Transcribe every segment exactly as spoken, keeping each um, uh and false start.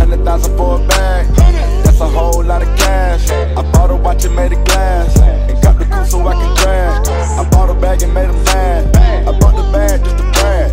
Hundred thousand for a bag, that's a whole lot of cash. I bought a watch and made a glass, and got the coupe so I can crash. I bought a bag and made a mad. I bought the bag just to brag.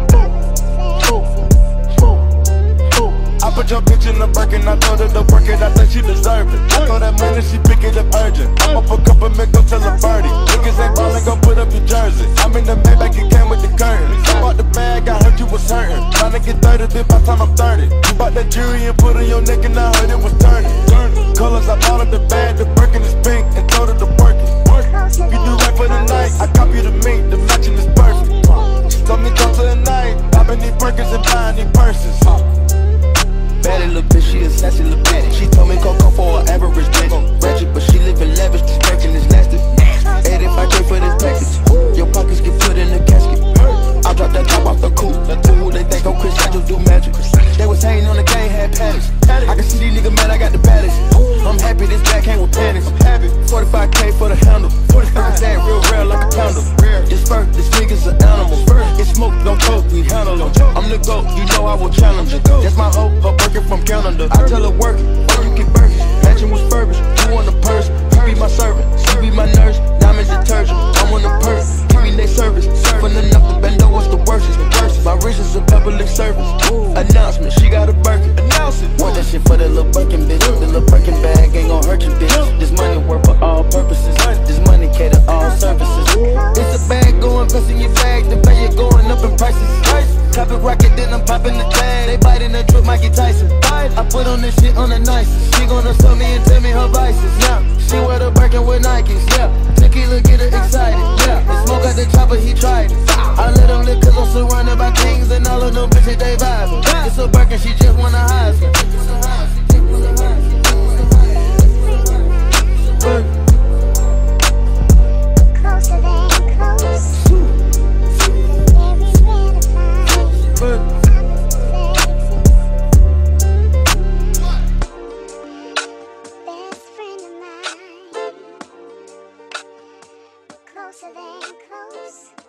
I put your bitch in the Birkin, I told her to work it, I think she deserve it. I throw that money, she pick it up urgent. I'm up a couple Migos, tell her birdie. Niggas ain't ballin', go put up your jersey. I'm in the Maybach, it came with the curtain. I bought the bag, I heard you was hurting. Tryna get thirty, bitch, by the time I'm thirty. You bought that jewelry and put on your neck, and I heard it was turning. Colors, I bought up the bag, the Birkin is pink, and told her to work it. You do right for the night, I copy the meat, the matching is perfect. She told me come to the night, poppin' these Birkins and buying these purses. Baddie little bitch, she a sassy little bitch. She told me Coco for an average bitch. Ratchet, but she living lavish, this Birkin is nasty. eighty-five K for this package. Your pockets get put in the casket. I dropped that top off the coupe. Who they think I'm Chris Angel do magic. They was hating on the game, had paddocks. I can see these niggas mad, I got the baddest. I'm happy this bag came with panties. forty-five K for the handle. forty-five K real rare like a candle. This first, this nigga's an animal. It's smoke, don't coke, we handle them. I'm the GOAT, you know I will challenge her. That's my hope, her working from Canada. I tell her work it, or you get burgers. Matching with Furbish, you want the purse. You be my servant, she be my nurse. Diamonds detergent, I'm on the purse. Give me they service, from the up to bend over, the worst. My wrist is a public service. Announcement, she got a Birkin. Announce it. Want that shit for the little Birkin, bitch. The little Birkin bag ain't gon' hurt you, bitch. This money work for all purposes. This money cater all services. It's a bag going, plus in your bag. The value going up in prices. Copy rocket, then I'm popping the tag. They biting the drip, Mikey Tyson. I put on this shit on the nicest. She gonna tell me and tell me her vices. Yeah, she wear the Birkin with Nikes. Yeah, tequila get her excited. Yeah, the smoke at the chopper, he tried it. I let him live cause I'm surrounded by kings and all of them bitches they vibing. It's a Birkin, she just wanna hide. Closer than close. Best friend of mine. Closer than close.